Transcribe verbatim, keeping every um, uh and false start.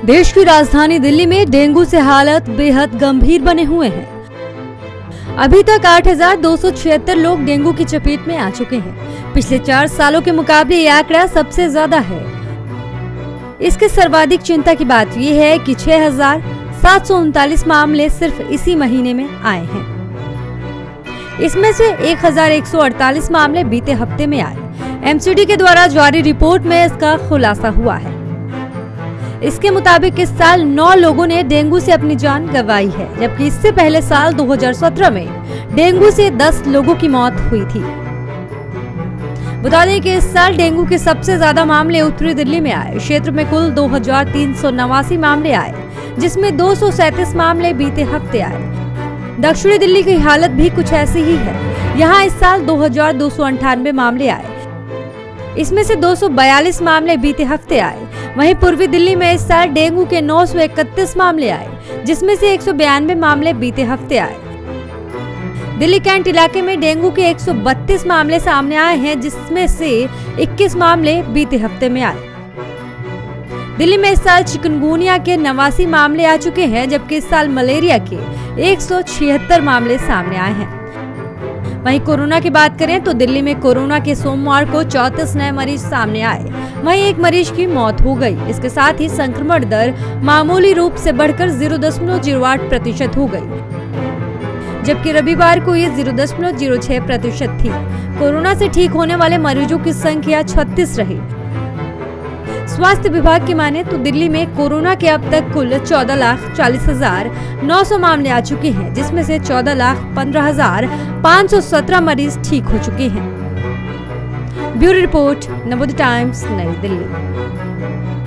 देश की राजधानी दिल्ली में डेंगू से हालत बेहद गंभीर बने हुए हैं। अभी तक आठ हजार दो सौ छिहत्तर लोग डेंगू की चपेट में आ चुके हैं। पिछले चार सालों के मुकाबले ये आंकड़ा सबसे ज्यादा है। इसके सर्वाधिक चिंता की बात यह है कि छह हजार सात सौ उनतालीस मामले सिर्फ इसी महीने में आए हैं। इसमें से एक हजार एक सौ अड़तालीस मामले बीते हफ्ते में आए। एमसीडी के द्वारा जारी रिपोर्ट में इसका खुलासा हुआ है। इसके मुताबिक इस साल नौ लोगों ने डेंगू से अपनी जान गंवाई है, जबकि इससे पहले साल दो हजार सत्रह में डेंगू से दस लोगों की मौत हुई थी। बता दें कि इस साल डेंगू के सबसे ज्यादा मामले उत्तरी दिल्ली में आए। क्षेत्र में कुल दो हजार तीन सौ नवासी मामले आए, जिसमें दो सौ सैंतीस मामले बीते हफ्ते आए। दक्षिणी दिल्ली की हालत भी कुछ ऐसी ही है। यहाँ इस साल दो हजार दो सौ अंठानवे मामले आए, इसमें से दो सौ बयालीस मामले बीते हफ्ते आए। वहीं पूर्वी दिल्ली में इस साल डेंगू के नौ सौ इकतीस मामले आए, जिसमें से एक सौ बयानवे मामले बीते हफ्ते आए। दिल्ली कैंट इलाके में डेंगू के एक सौ बत्तीस मामले सामने आए हैं, जिसमें से इक्कीस मामले बीते हफ्ते में आए। दिल्ली में इस साल चिकनगुनिया के नवासी मामले आ चुके हैं, जबकि इस साल मलेरिया के एक सौ छिहत्तर मामले सामने आए हैं। वहीं कोरोना की बात करें तो दिल्ली में कोरोना के सोमवार को चौंतीस नए मरीज सामने आए। वहीं एक मरीज की मौत हो गई। इसके साथ ही संक्रमण दर मामूली रूप से बढ़कर जीरो दशमलव जीरो आठ प्रतिशत हो गई, जबकि रविवार को ये जीरो दशमलव जीरो छह प्रतिशत थी। कोरोना से ठीक होने वाले मरीजों की संख्या छत्तीस रही। स्वास्थ्य विभाग की माने तो दिल्ली में कोरोना के अब तक कुल चौदह लाख चालीस हजार नौ सौ मामले आ चुके हैं, जिसमें से चौदह लाख पंद्रह हजार पाँच सौ सत्रह मरीज ठीक हो चुके हैं। ब्यूरो रिपोर्ट, नवोदय टाइम्स, नई दिल्ली।